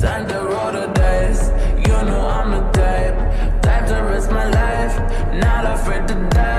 like the road of dice. You know I'm the type to risk my life, not afraid to die.